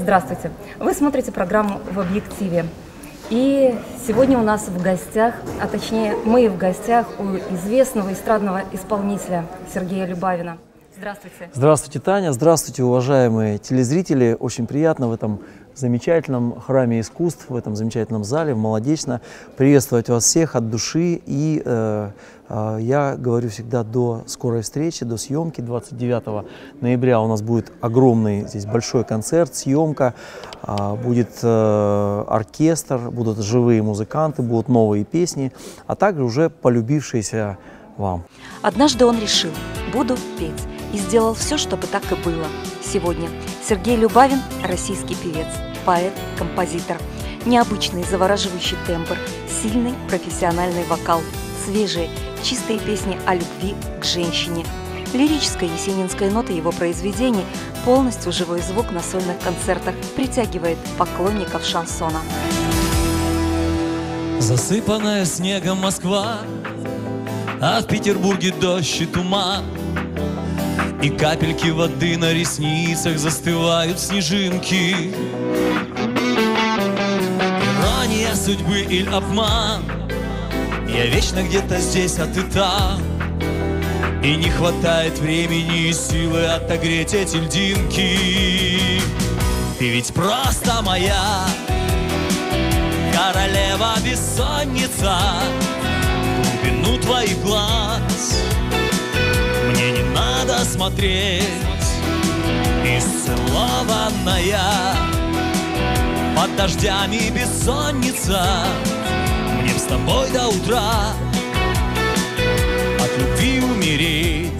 Здравствуйте! Вы смотрите программу «В объективе». И сегодня у нас в гостях, а точнее мы в гостях у известного эстрадного исполнителя Сергея Любавина. Здравствуйте! Здравствуйте, Таня! Здравствуйте, уважаемые телезрители! Очень приятно в этом замечательном храме искусств, в этом замечательном зале, в Молодечно, приветствовать вас всех от души. И я говорю всегда до скорой встречи, до съемки. 29 ноября у нас будет огромный, здесь большой концерт, съемка, будет оркестр, будут живые музыканты, будут новые песни, а также уже полюбившиеся вам. Однажды он решил: буду петь. И сделал все, чтобы так и было. Сегодня Сергей Любавин – российский певец, поэт, композитор. Необычный, завораживающий тембр, сильный профессиональный вокал, свежие, чистые песни о любви к женщине. Лирическая есенинская нота его произведений, полностью живой звук на сольных концертах притягивает поклонников шансона. Засыпанная снегом Москва, а в Петербурге дождь и туман. И капельки воды на ресницах застывают снежинки. Ирония судьбы или обман? Я вечно где-то здесь, а ты там. И не хватает времени и силы отогреть эти льдинки. Ты ведь просто моя королева бессонница. В глубину твоих глаз мне не надо смотреть. Исцелованная под дождями бессонница. Мне с тобой до утра от любви умереть.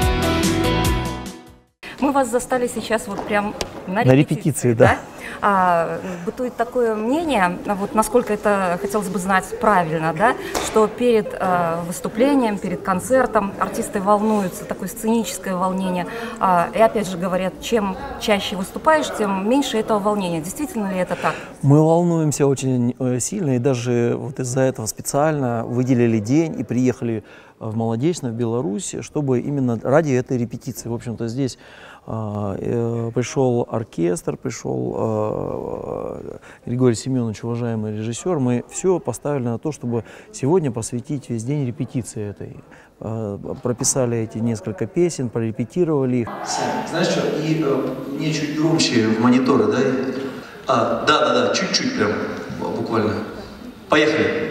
Мы вас застали сейчас вот прям на репетиции, да? Бытует такое мнение, вот насколько это хотелось бы знать правильно, да, что перед выступлением, перед концертом артисты волнуются, такое сценическое волнение. И опять же говорят, чем чаще выступаешь, тем меньше этого волнения. Действительно ли это так? Мы волнуемся очень сильно, и даже вот из-за этого специально выделили день и приехали в Молодечно, в Беларусь, чтобы именно ради этой репетиции. В общем-то, здесь пришел оркестр, пришел Григорий Семенович, уважаемый режиссер. Мы все поставили на то, чтобы сегодня посвятить весь день репетиции этой. Прописали эти несколько песен, прорепетировали их. Знаешь что, и мне чуть громче в мониторы, да? Да, чуть-чуть прям, буквально. Поехали.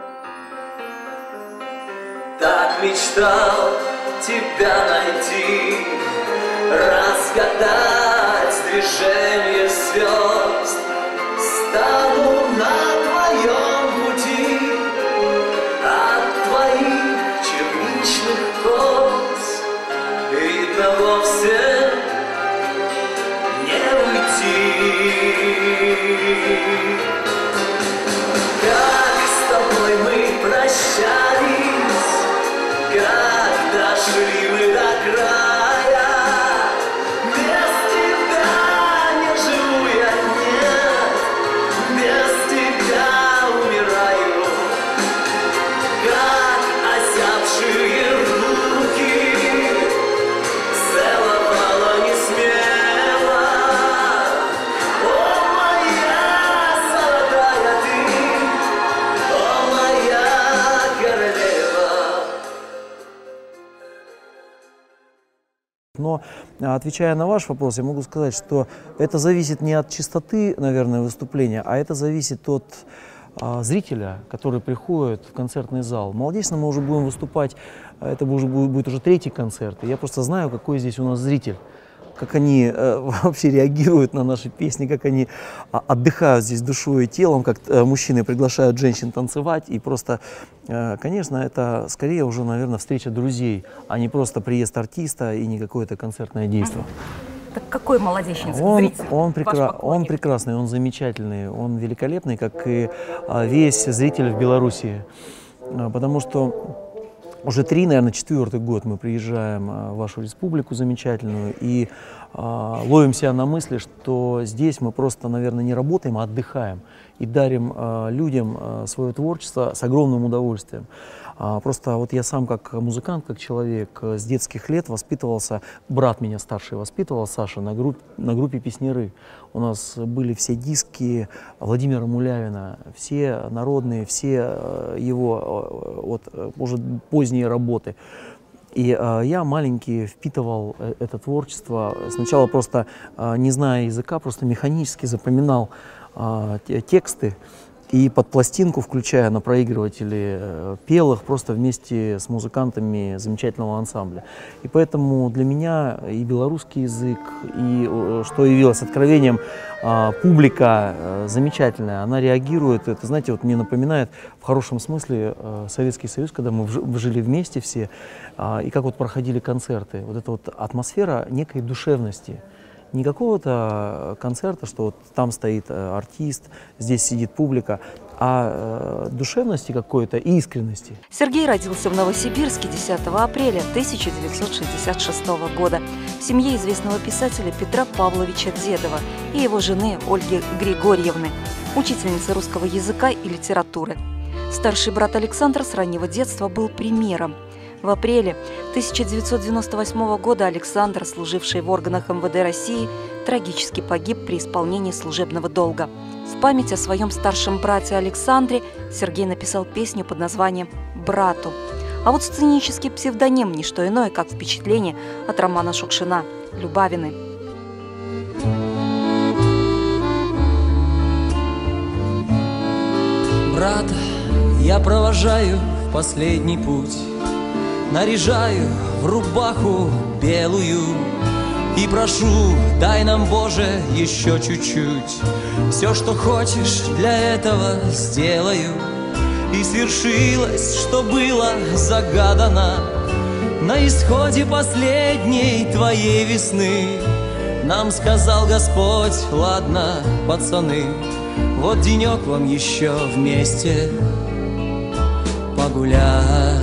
Так мечтал тебя найти, разгадать движение звезд. Стану на твоем пути, от твоих черничных кос видно вовсе не уйти. Как с тобой мы прощались, как дошли мы до края. Без тебя не живу я, нет, без тебя умираю. Как осявшие руки целовала не смело. О, моя золотая ты, о, моя королева. Но, отвечая на ваш вопрос, я могу сказать, что это зависит не от чистоты, наверное, выступления, а это зависит от зрителя, который приходит в концертный зал. Молодечно мы уже будем выступать, это будет уже третий концерт, и я просто знаю, какой здесь у нас зритель, как они вообще реагируют на наши песни, как они отдыхают здесь душой и телом, как мужчины приглашают женщин танцевать. И просто, конечно, это скорее уже, наверное, встреча друзей, а не просто приезд артиста и не какое-то концертное действие. Так какой молодечница? Он прекрасный, он замечательный, он великолепный, как и весь зритель в Белоруссии. Потому что уже наверное, 4-й год мы приезжаем в вашу республику замечательную и ловим себя на мысли, что здесь мы просто, наверное, не работаем, а отдыхаем и дарим людям свое творчество с огромным удовольствием. Просто вот я сам как музыкант, как человек с детских лет воспитывался, брат меня старший воспитывал, Саша, на группе «Песняры». У нас были все диски Владимира Мулявина, все народные, все его уже поздние работы. И я маленький впитывал это творчество. Сначала просто, не зная языка, просто механически запоминал тексты. И под пластинку, включая на проигрывателе, пел их просто вместе с музыкантами замечательного ансамбля. И поэтому для меня и белорусский язык, и, что явилось откровением, публика замечательная, она реагирует. Это, знаете, вот мне напоминает в хорошем смысле Советский Союз, когда мы жили вместе все, и как вот проходили концерты. Вот эта вот атмосфера некой душевности. Не какого-то концерта, что вот там стоит артист, здесь сидит публика, а душевности какой-то и искренности. Сергей родился в Новосибирске 10 апреля 1966 года в семье известного писателя Петра Павловича Дедова и его жены Ольги Григорьевны, учительницы русского языка и литературы. Старший брат Александр с раннего детства был примером. В апреле 1998 года Александр, служивший в органах МВД России, трагически погиб при исполнении служебного долга. В память о своем старшем брате Александре Сергей написал песню под названием «Брату». А вот сценический псевдоним – не что иное, как впечатление от романа Шукшина «Любавины». Брата я провожаю в последний путь, наряжаю в рубаху белую и прошу, дай нам, Боже, еще чуть-чуть. Все, что хочешь, для этого сделаю. И свершилось, что было загадано на исходе последней твоей весны. Нам сказал Господь: ладно, пацаны, вот денек вам еще вместе погулять.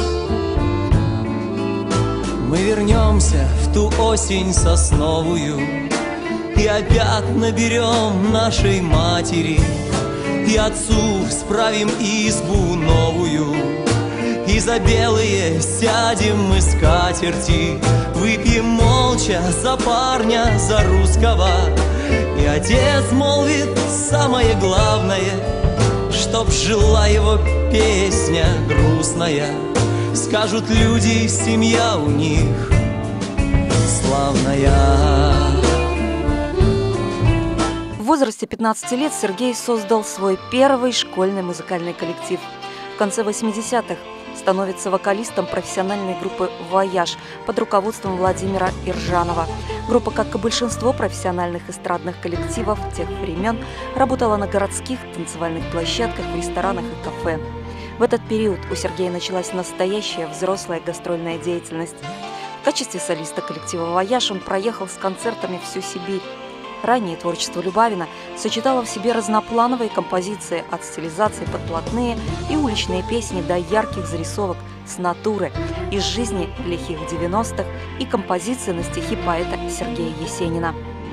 Мы вернемся в ту осень сосновую и опять наберем нашей матери, и отцу справим избу новую, и за белые сядем мы скатерти, выпьем молча за парня, за русского, и отец молвит самое главное, чтоб жила его песня грустная. Скажут люди, семья у них славная. В возрасте 15 лет Сергей создал свой первый школьный музыкальный коллектив. В конце 80-х становится вокалистом профессиональной группы «Вояж» под руководством Владимира Иржанова. Группа, как и большинство профессиональных эстрадных коллективов тех времен, работала на городских танцевальных площадках, в ресторанах и кафе. В этот период у Сергея началась настоящая взрослая гастрольная деятельность. В качестве солиста коллектива «Вояж» он проехал с концертами всю Сибирь. Раннее творчество Любавина сочетало в себе разноплановые композиции от стилизации под блатные и уличные песни до ярких зарисовок с натуры из жизни лихих 90-х и композиции на стихи поэта Сергея Есенина.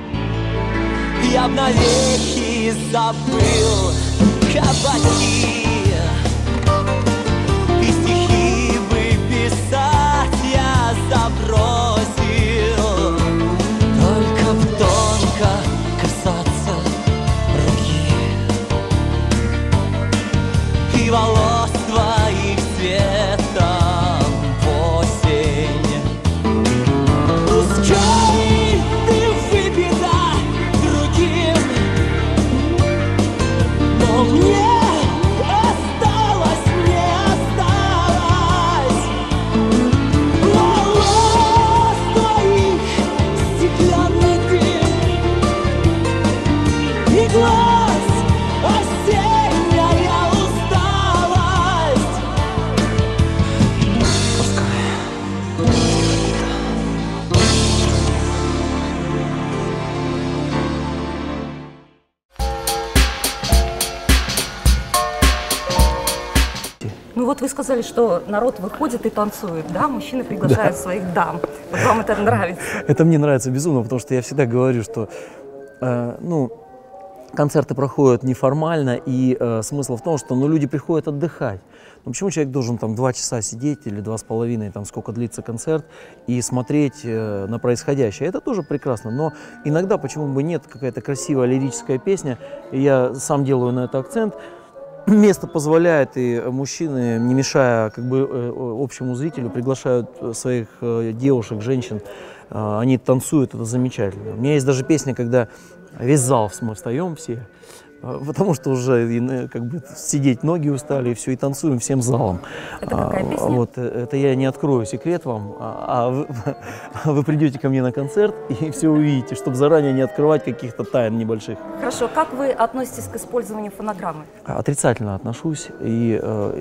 Я б навеки забыл кабаки, и стихи бы писать я забросил, только б тонко касаться руки и волос твоих цветом в осень. Пускай ты выпита другим, но мне Ну вот вы сказали, что народ выходит и танцует, да? Мужчины приглашают своих дам. Вот вам это нравится? Это мне нравится безумно, потому что я всегда говорю, что концерты проходят неформально, и смысл в том, что люди приходят отдыхать. Почему человек должен там 2 часа сидеть или 2,5, там сколько длится концерт, и смотреть на происходящее? Это тоже прекрасно, но иногда, почему бы нет, какая-то красивая лирическая песня, и я сам делаю на это акцент, место позволяет, и мужчины, не мешая общему зрителю, приглашают своих девушек, женщин, они танцуют, это замечательно. У меня есть даже песня, когда весь зал, мы встаем все, потому что уже сидеть ноги устали, и все, и танцуем всем залом. Это какая песня? Вот, это я не открою секрет вам, вы придете ко мне на концерт и все увидите, чтобы заранее не открывать каких-то тайн небольших. Хорошо, как вы относитесь к использованию фонограммы? Отрицательно отношусь, и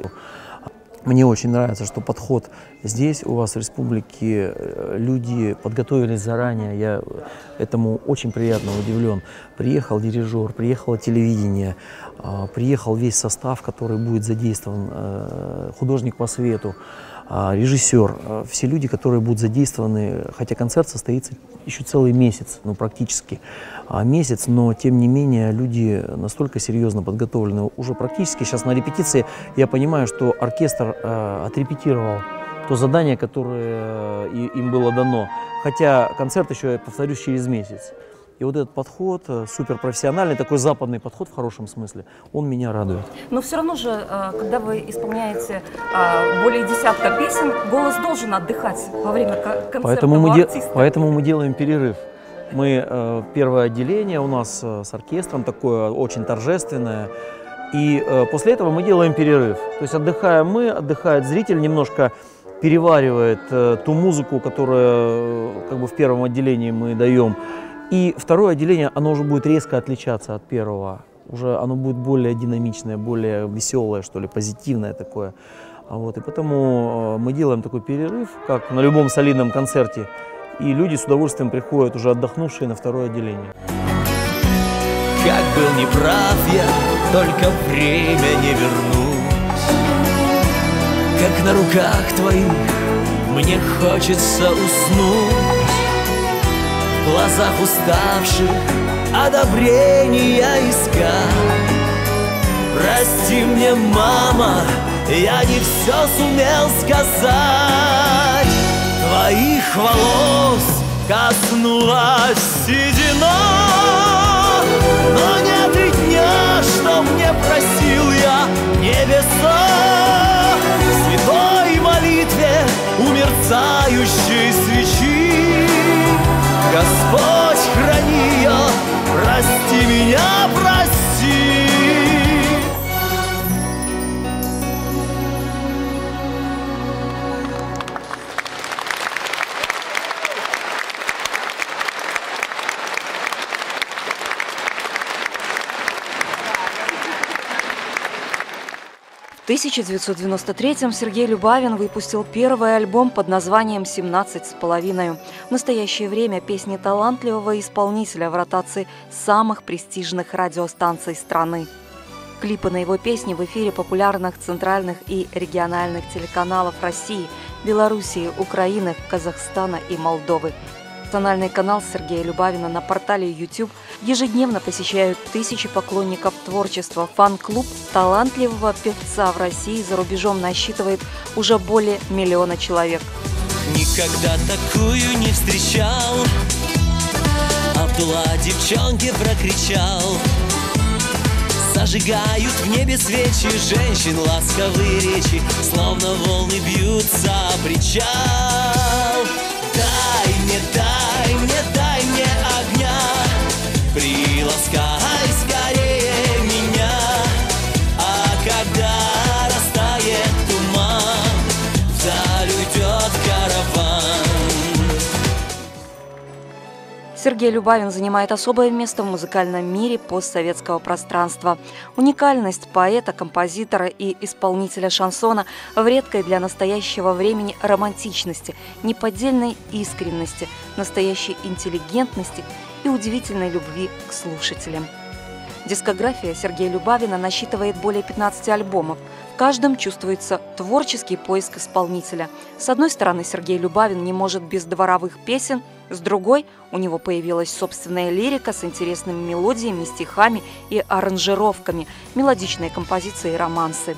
мне очень нравится, что подход здесь, у вас в республике, люди подготовились заранее, я этому очень приятно удивлен. Приехал дирижер, приехало телевидение, приехал весь состав, который будет задействован, художник по свету, режиссер, все люди, которые будут задействованы, хотя концерт состоится еще целый месяц, практически месяц, но тем не менее люди настолько серьезно подготовлены. Уже практически сейчас на репетиции я понимаю, что оркестр отрепетировал то задание, которое им было дано, хотя концерт еще, я повторюсь, через месяц. И вот этот подход, суперпрофессиональный, такой западный подход в хорошем смысле, он меня радует. Но все равно же, когда вы исполняете более десятка песен, голос должен отдыхать во время концерта у артиста. Поэтому мы делаем перерыв. Мы первое отделение у нас с оркестром, такое очень торжественное. И после этого мы делаем перерыв. То есть отдыхаем мы, отдыхает зритель, немножко переваривает ту музыку, которую в первом отделении мы даем. И второе отделение, оно уже будет резко отличаться от первого. Уже оно будет более динамичное, более веселое, что ли, позитивное такое. И потому мы делаем такой перерыв, как на любом солидном концерте. И люди с удовольствием приходят, уже отдохнувшие, на второе отделение. Как был неправ я, только время не вернуть. Как на руках твоих мне хочется уснуть. В глазах уставших одобрения искать. Прости мне, мама, я не все сумел сказать. Твоих волос коснулась седина, но нет и дня, что мне просил я небеса. В святой молитве у мерцающей свечи Господь, храни ее, прости меня, прости. В 1993-м Сергей Любавин выпустил первый альбом под названием «17,5». В настоящее время песни талантливого исполнителя в ротации самых престижных радиостанций страны. Клипы на его песни в эфире популярных центральных и региональных телеканалов России, Белоруссии, Украины, Казахстана и Молдовы. Национальный канал Сергея Любавина на портале YouTube ежедневно посещают тысячи поклонников творчества. Фан-клуб талантливого певца в России и за рубежом насчитывает уже более 1 миллиона человек. Никогда такую не встречал, Абдулла девчонке прокричал. Зажигают в небе свечи, женщин ласковые речи, словно волны бьются о причал. Дай мне, дай мне, дай мне огня, приласкай скорее меня. А когда растает туман, вдаль уйдет караван. Сергей Любавин занимает особое место в музыкальном мире постсоветского пространства. Уникальность поэта, композитора и исполнителя шансона в редкой для настоящего времени романтичности, неподдельной искренности, настоящей интеллигентности и удивительной любви к слушателям. Дискография Сергея Любавина насчитывает более 15 альбомов. В каждом чувствуется творческий поиск исполнителя. С одной стороны, Сергей Любавин не может без дворовых песен, С другой у него появилась собственная лирика с интересными мелодиями, стихами и аранжировками, мелодичные композиции и романсы.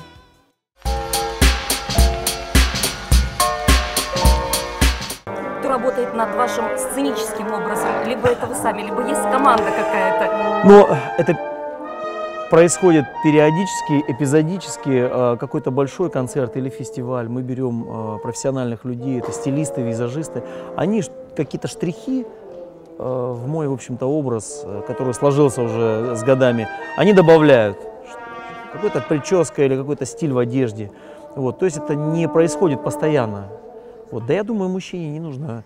Кто работает над вашим сценическим образом? Либо это вы сами, либо есть команда какая-то? Но это происходит периодически, эпизодически. Какой-то большой концерт или фестиваль. Мы берем профессиональных людей, это стилисты, визажисты. Они какие-то штрихи в мой, в общем-то, образ, который сложился уже с годами, они добавляют. Какая-то прическа или какой-то стиль в одежде. Вот. То есть это не происходит постоянно. Вот. Да я думаю, мужчине не нужно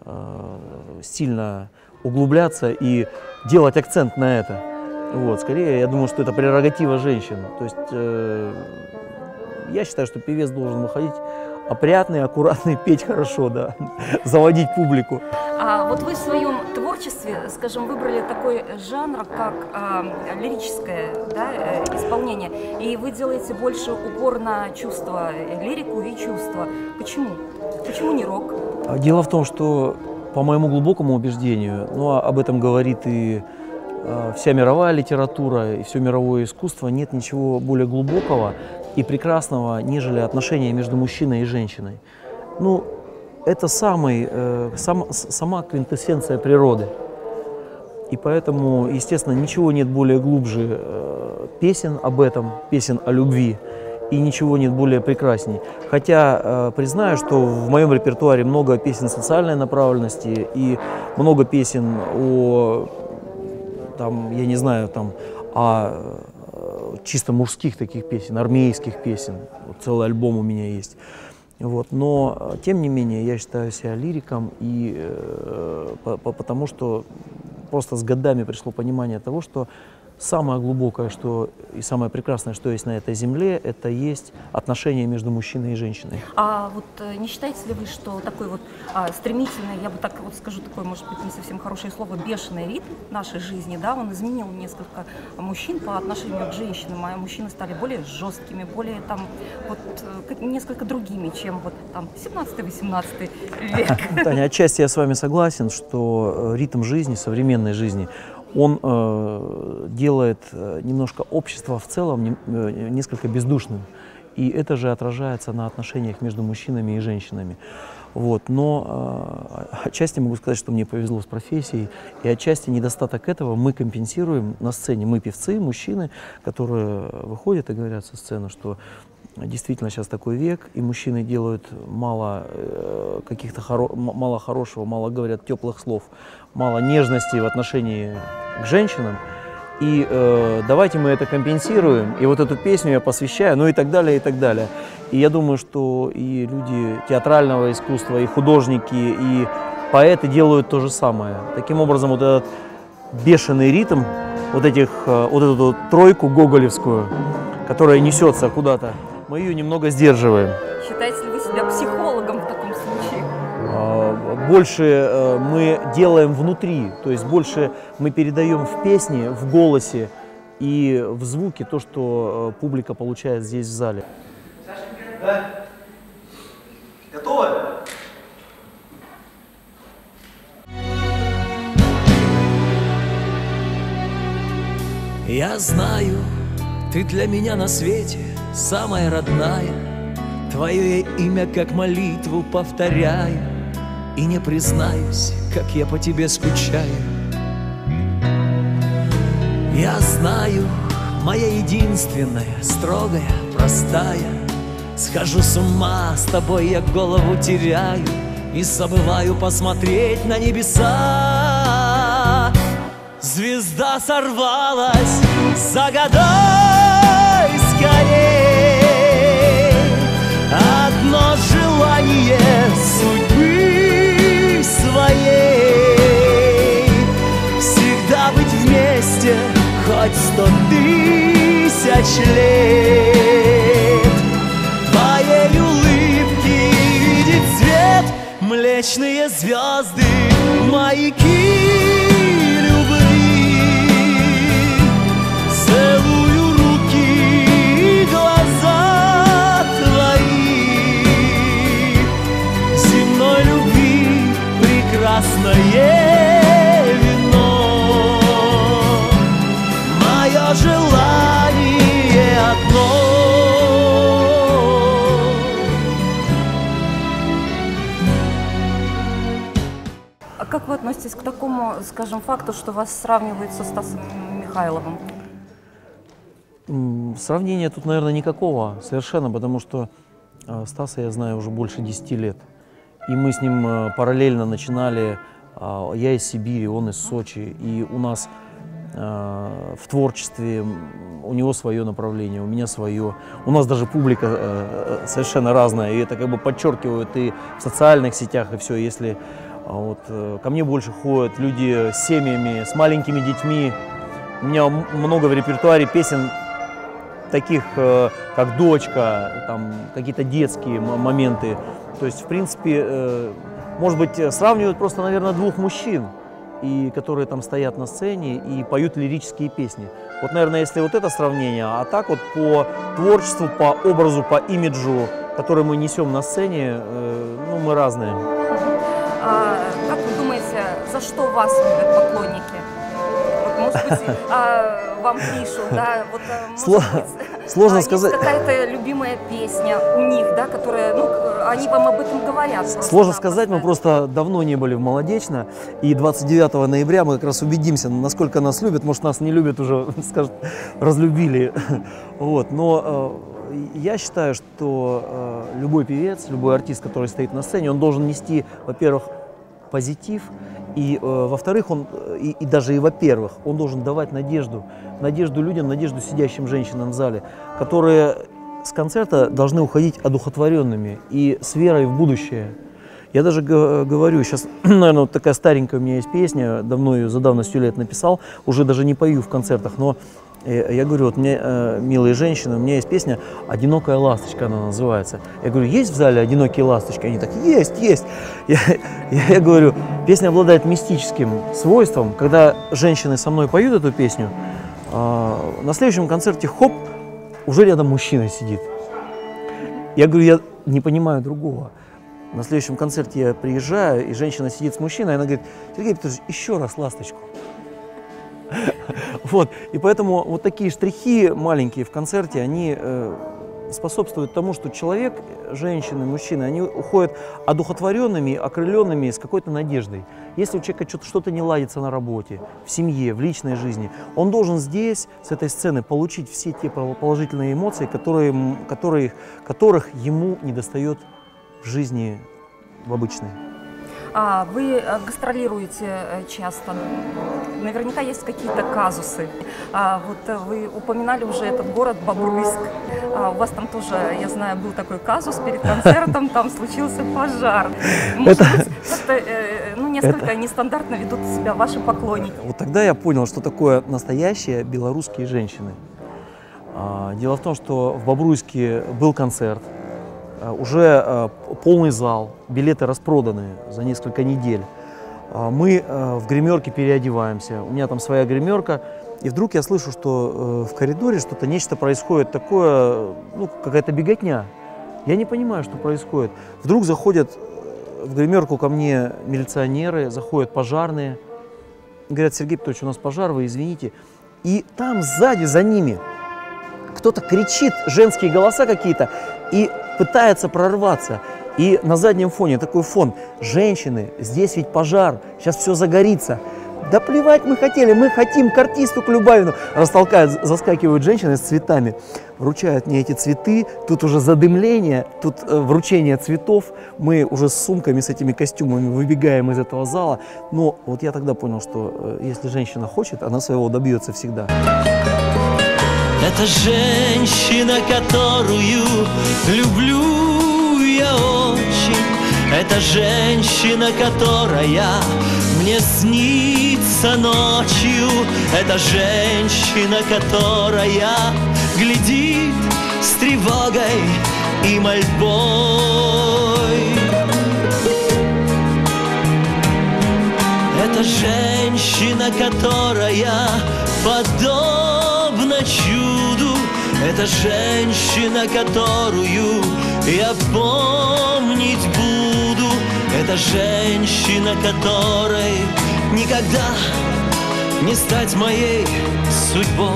сильно углубляться и делать акцент на это. Вот. Скорее, я думаю, что это прерогатива женщин. То есть я считаю, что певец должен выходить опрятный, аккуратный, петь хорошо, да, заводить публику. А вот вы в своем творчестве, скажем, выбрали такой жанр, как лирическое, да, исполнение, и вы делаете больше упор на чувства, лирику и чувства. Почему? Почему не рок? Дело в том, что, по моему глубокому убеждению, ну, об этом говорит и вся мировая литература, и все мировое искусство, нет ничего более глубокого и прекрасного, нежели отношения между мужчиной и женщиной. Ну, это сама квинтэссенция природы. И поэтому, естественно, ничего нет более глубже песен об этом, песен о любви, и ничего нет более прекрасней. Хотя признаю, что в моем репертуаре много песен социальной направленности и много песен о, там, я не знаю, там, о чисто мужских таких песен, армейских песен. Вот целый альбом у меня есть. Вот. Но, тем не менее, я считаю себя лириком, и, потому что просто с годами пришло понимание того, что самое глубокое, что и самое прекрасное, что есть на этой земле, это есть отношения между мужчиной и женщиной. А вот не считаете ли вы, что такой вот стремительный, я бы так вот скажу, такое, может быть, не совсем хорошее слово, бешеный ритм нашей жизни, да, он изменил несколько мужчин по отношению к женщинам, а мужчины стали более жесткими, более там вот несколько другими, чем вот там 17-18 век? Таня, отчасти я с вами согласен, что ритм жизни, современной жизни, он делает немножко общество в целом несколько бездушным. И это же отражается на отношениях между мужчинами и женщинами. Вот. Но отчасти могу сказать, что мне повезло с профессией, и отчасти недостаток этого мы компенсируем на сцене. Мы певцы, мужчины, которые выходят и говорят со сцены, что действительно сейчас такой век, и мужчины делают мало мало хорошего, мало говорят теплых слов, мало нежности в отношении к женщинам. И давайте мы это компенсируем, и вот эту песню я посвящаю, ну и так далее, и так далее. И я думаю, что и люди театрального искусства, и художники, и поэты делают то же самое. Таким образом, вот этот бешеный ритм, вот эту тройку гоголевскую, которая несется куда-то, мы ее немного сдерживаем. Считаете ли вы себя психологом в таком случае? Больше мы делаем внутри, то есть больше мы передаем в песне, в голосе и в звуке то, что публика получает здесь в зале. Да? Готовы? Я знаю, ты для меня на свете самая родная, твое имя как молитву повторяю, и не признаюсь, как я по тебе скучаю. Я знаю, моя единственная, строгая, простая, схожу с ума, с тобой я голову теряю и забываю посмотреть на небеса. Звезда сорвалась, загадай скорей одно желание судьбы своей. Всегда быть вместе хоть 100 000 лет. Твоей улыбки видеть свет, млечные звезды, маяки любви. Целую руки и глаза твои, земной любви прекрасное такому, скажем, факту, что вас сравнивают со Стасом Михайловым? Сравнения тут, наверное, никакого совершенно, потому что Стаса я знаю уже больше 10 лет. И мы с ним параллельно начинали, я из Сибири, он из Сочи, и у нас в творчестве у него свое направление, у меня свое. У нас даже публика совершенно разная, и это как бы подчеркивают и в социальных сетях, и все. Если вот, ко мне больше ходят люди с семьями, с маленькими детьми. У меня много в репертуаре песен таких, как «Дочка», там какие-то детские моменты. То есть, в принципе, может быть, сравнивают просто, наверное, двух мужчин, и которые там стоят на сцене и поют лирические песни. Вот, наверное, если вот это сравнение, а так вот по творчеству, по образу, по имиджу, который мы несем на сцене, ну, мы разные. Как вы думаете, за что вас любят поклонники? Вот, может быть, вам пишут, да? Вот, может быть, сложно сказать. Есть какая-то любимая песня у них, да, которая, ну, они вам об этом говорят. Сложно сказать, мы просто давно не были в Молодечно, и 29 ноября мы как раз убедимся, насколько нас любят. Может, нас не любят уже, скажут, разлюбили. Вот. Но я считаю, что любой певец, любой артист, который стоит на сцене, он должен нести, во-первых, позитив, и, во-вторых, и даже во-первых, он должен давать надежду людям, надежду сидящим женщинам в зале, которые с концерта должны уходить одухотворенными и с верой в будущее. Я даже говорю, сейчас, наверное, вот такая старенькая у меня есть песня, давно ее, за давностью лет написал, уже даже не пою в концертах, но я говорю, вот мне, милые женщины, у меня есть песня «Одинокая ласточка», она называется. Я говорю, есть в зале одинокие ласточки? Они так, есть. Я говорю, песня обладает мистическим свойством, когда женщины со мной поют эту песню, на следующем концерте, хоп, уже рядом мужчина сидит. Я говорю, я не понимаю другого. На следующем концерте я приезжаю, и женщина сидит с мужчиной, и она говорит, Сергей Петрович, еще раз ласточку. Вот, и поэтому вот такие штрихи маленькие в концерте, они способствуют тому, что человек, женщины, мужчины, они уходят одухотворенными, окрыленными, с какой-то надеждой. Если у человека что-то не ладится на работе, в семье, в личной жизни, он должен здесь, с этой сцены, получить все те положительные эмоции, которых ему недостает в жизни в обычной. Вы гастролируете часто, наверняка есть какие-то казусы. Вот вы упоминали уже этот город Бобруйск. У вас там тоже, я знаю, был такой казус перед концертом, там случился пожар. Может быть, как-то несколько нестандартно ведут себя ваши поклонники. Вот тогда я понял, что такое настоящие белорусские женщины. Дело в том, что в Бобруйске был концерт. Уже полный зал, билеты распроданы за несколько недель. Мы в гримерке переодеваемся, у меня там своя гримерка, и вдруг я слышу, что в коридоре нечто происходит такое, ну, какая-то беготня. Я не понимаю, что происходит. Вдруг заходят в гримерку ко мне милиционеры, заходят пожарные, говорят, Сергей Петрович, у нас пожар, вы извините. И там сзади, за ними, кто-то кричит, женские голоса какие-то, и пытается прорваться. И на заднем фоне такой фон. Женщины, здесь ведь пожар, сейчас все загорится. Да плевать мы хотели, мы хотим к артисту, к Любавину. Растолкают, заскакивают женщины с цветами, вручают мне эти цветы. Тут уже задымление, тут вручение цветов. Мы уже с сумками, с этими костюмами выбегаем из этого зала. Но вот я тогда понял, что если женщина хочет, она своего добьется всегда. Это женщина, которую люблю я очень. Это женщина, которая мне снится ночью. Это женщина, которая глядит с тревогой и мольбой. Это женщина, которая подобна чуду. Это женщина, которую я помнить буду. Это женщина, которой никогда не стать моей судьбой.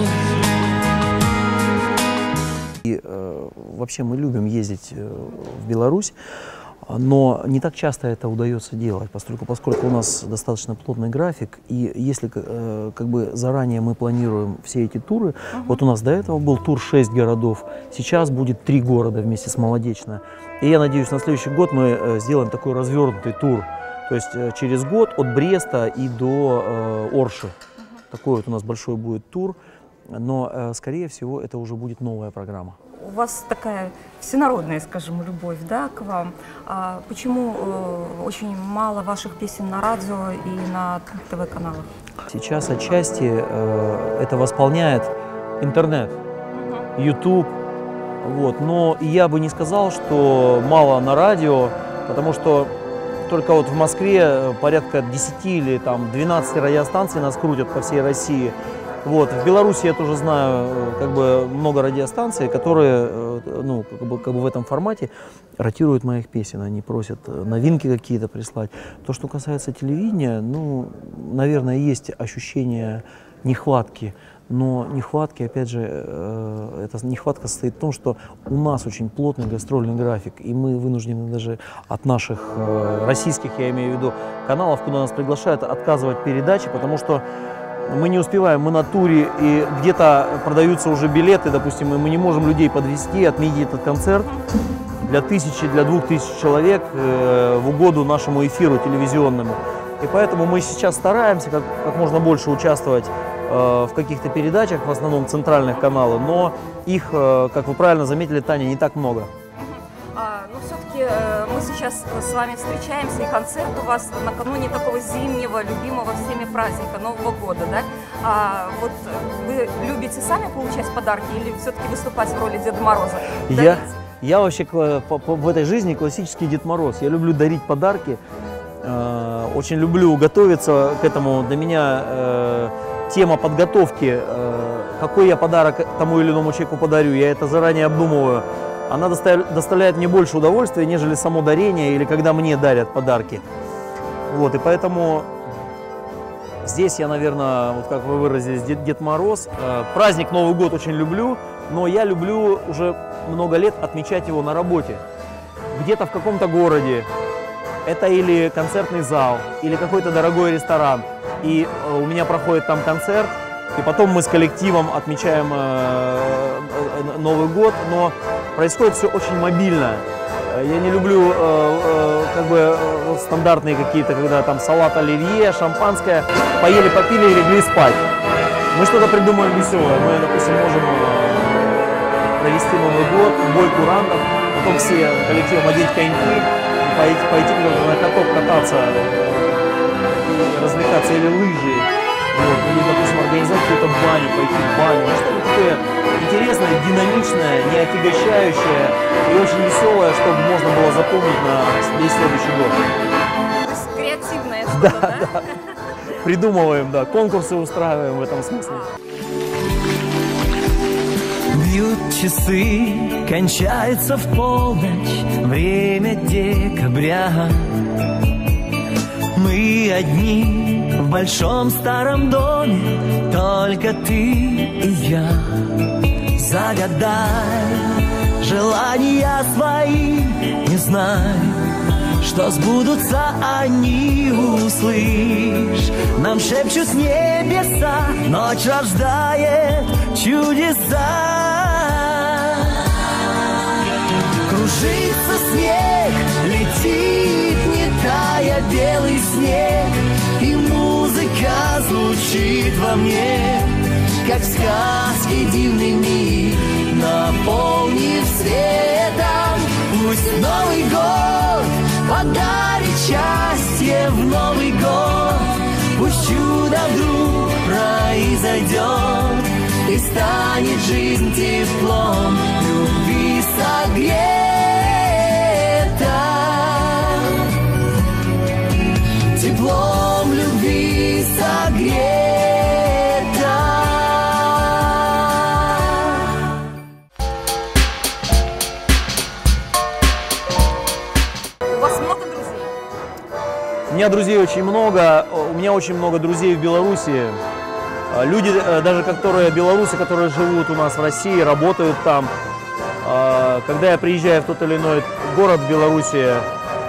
И вообще мы любим ездить в Беларусь. Но не так часто это удается делать, поскольку у нас достаточно плотный график, и если как бы заранее мы планируем все эти туры, вот у нас до этого был тур 6 городов, сейчас будет 3 города вместе с Молодечно. И я надеюсь, на следующий год мы сделаем такой развернутый тур, то есть через год от Бреста и до Орши. Такой вот у нас большой будет тур, но, скорее всего, это уже будет новая программа. У вас такая всенародная, скажем, любовь, да, к вам. А почему очень мало ваших песен на радио и на ТВ-каналах? Сейчас отчасти это восполняет интернет, YouTube. Вот. Но я бы не сказал, что мало на радио, потому что только вот в Москве порядка 10 или там 12 радиостанций нас крутят по всей России. Вот. В Беларуси я тоже знаю как бы много радиостанций, которые ну, как бы в этом формате ротируют моих песен. Они просят новинки какие-то прислать. То, что касается телевидения, ну, наверное, есть ощущение нехватки. Но нехватки, опять же, эта нехватка состоит в том, что у нас очень плотный гастрольный график, и мы вынуждены даже от наших российских, я имею в виду, каналов, куда нас приглашают, отказывать передачи, потому что мы не успеваем, мы на туре, и где-то продаются уже билеты, допустим, и мы не можем людей подвести, отменить этот концерт для 1000, для 2000 человек в угоду нашему эфиру телевизионному. И поэтому мы сейчас стараемся как можно больше участвовать в каких-то передачах, в основном центральных каналов, но их, как вы правильно заметили, Таня, не так много. Но все-таки мы сейчас с вами встречаемся, и концерт у вас накануне такого зимнего, любимого всеми праздника, Нового года, да? Вот вы любите сами получать подарки или все-таки выступать в роли Деда Мороза? Я вообще в этой жизни классический Дед Мороз. Я люблю дарить подарки, очень люблю готовиться к этому. Для меня тема подготовки, какой я подарок тому или иному человеку подарю, я это заранее обдумываю. Она доставляет мне больше удовольствия, нежели само дарение или когда мне дарят подарки. Вот, и поэтому здесь я, наверное, вот как вы выразились, Дед Мороз. Праздник Новый год очень люблю, но я люблю уже много лет отмечать его на работе. Где-то в каком-то городе. Это или концертный зал, или какой-то дорогой ресторан. И у меня проходит там концерт, и потом мы с коллективом отмечаем Новый год, но происходит все очень мобильно. Я не люблю как бы стандартные какие-то, когда там салат оливье, шампанское, поели, попили и легли спать. Мы что-то придумаем веселое. Мы, допустим, можем провести Новый год, бой курантов, потом все коллективом одеть коньки, пойти на каток кататься, развлекаться, или лыжи, вот, или, допустим, организовать какую-то баню, пойти в баню, что-то такое интересное, динамичное, не отягощающее и очень веселое, чтобы можно было запомнить на весь следующий год. То есть креативное что-то, да? Придумываем, да, конкурсы устраиваем в этом смысле. Бьют часы, кончается в полночь время декабря. Мы одни в большом старом доме, только ты и я. Загадай желания свои, не знай, что сбудутся они, услышь. Нам шепчут небеса, ночь рождает чудеса. Кружится снег, летит, не тая, белый снег, и музыка звучит во мне, как в сказке дивный мир, наполнив светом. Пусть Новый год подарит счастье в Новый год, пусть чудо вдруг произойдет, и станет жизнь теплом любви согрета. Теплом любви согрета. У вас много друзей? У меня друзей очень много, у меня очень много друзей в Беларуси. Люди, даже белорусы, которые живут у нас в России, работают там. Когда я приезжаю в тот или иной город в Беларуси,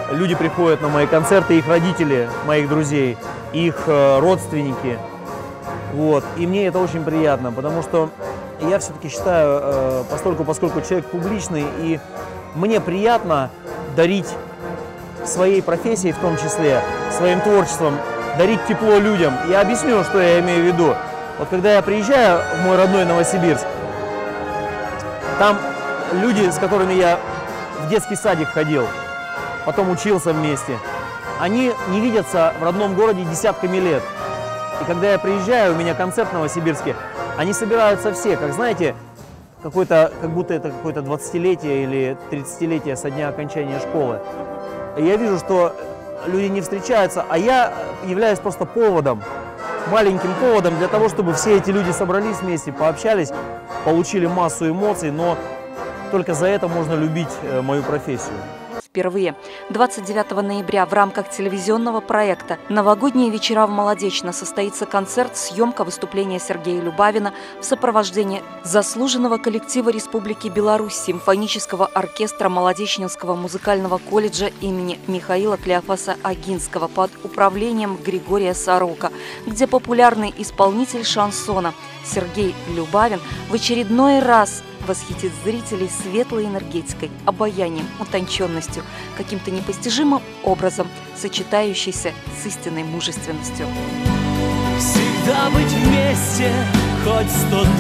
люди приходят на мои концерты, их родители, моих друзей, их родственники. Вот. И мне это очень приятно, потому что я все-таки считаю, поскольку человек публичный, и мне приятно дарить своей профессией, в том числе, своим творчеством, дарить тепло людям. Я объясню, что я имею в виду. Вот когда я приезжаю в мой родной Новосибирск, там люди, с которыми я в детский садик ходил, потом учился вместе, они не видятся в родном городе десятками лет. И когда я приезжаю, у меня концерт в Новосибирске, они собираются все, как знаете, как будто это какое-то 20-летие или 30-летие со дня окончания школы. И я вижу, что люди не встречаются, а я являюсь просто поводом, маленьким поводом для того, чтобы все эти люди собрались вместе, пообщались, получили массу эмоций, но только за это можно любить мою профессию. Впервые 29 ноября в рамках телевизионного проекта «Новогодние вечера в Молодечно» состоится концерт, съемка выступления Сергея Любавина в сопровождении заслуженного коллектива Республики Беларусь симфонического оркестра Молодечнинского музыкального колледжа имени Михаила Клеофаса Агинского под управлением Григория Сорока, где популярный исполнитель шансона Сергей Любавин в очередной раз восхитит зрителей светлой энергетикой, обаянием, утонченностью, каким-то непостижимым образом, сочетающейся с истинной мужественностью. Всегда быть вместе, хоть 100 000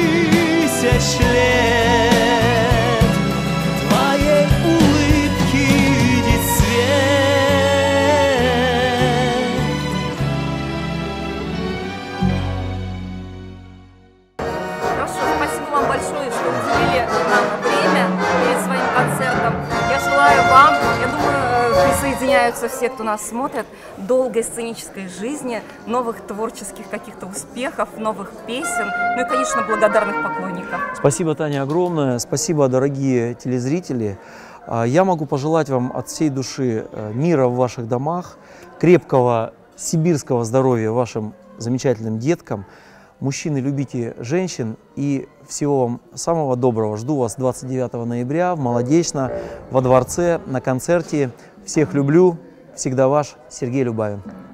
лет, твоей улыбки видеть свет. Хорошо, спасибо вам большое, что уделили нам время перед своим концертом. Я желаю вам, я думаю, присоединяются все, кто нас смотрит, долгой сценической жизни, новых творческих каких-то успехов, новых песен, ну и, конечно, благодарных поклонников. Спасибо, Таня, огромное. Спасибо, дорогие телезрители. Я могу пожелать вам от всей души мира в ваших домах, крепкого сибирского здоровья вашим замечательным деткам. Мужчины, любите женщин, и всего вам самого доброго. Жду вас 29 ноября в Молодечно, во дворце, на концерте. Всех люблю. Всегда ваш Сергей Любавин.